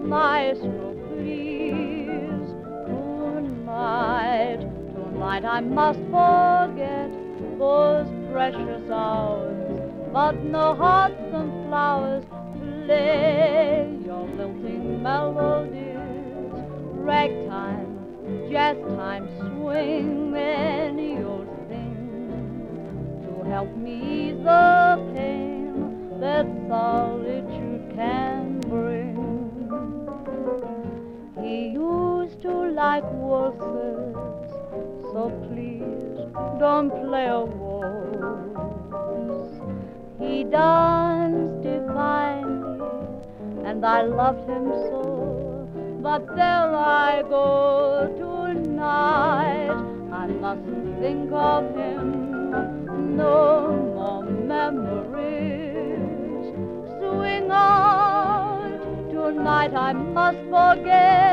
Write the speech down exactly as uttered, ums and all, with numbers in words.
maestro, please. Tonight, tonight I must forget those precious hours, but no hearts and flowers. Play your lilting melodies, ragtime, jazz time, swing any old thing to help me ease the pain that solitude can bring. He used to like waltzes, so please don't play a waltz. He danced divinely, and I loved him so. But there I go tonight, I mustn't think of him. No more memories. Swing out, tonight I must forget.